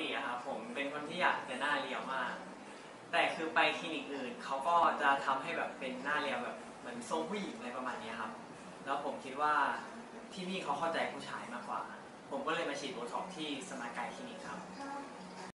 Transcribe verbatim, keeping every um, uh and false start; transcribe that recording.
ติอะครับผมเป็นคนที่อยากจะหน้าเรียวมาก แต่คือไปคลินิกอื่นเขาก็จะทำให้แบบเป็นหน้าเรียวแบบเหมือนทรงผู้หญิงอะไรประมาณนี้ครับแล้วผมคิดว่าที่นี่เขาเข้าใจผู้ชายมากกว่าผมก็เลยมาฉีดโบท็อกซ์ที่สมาร์ทกายคลินิกครับ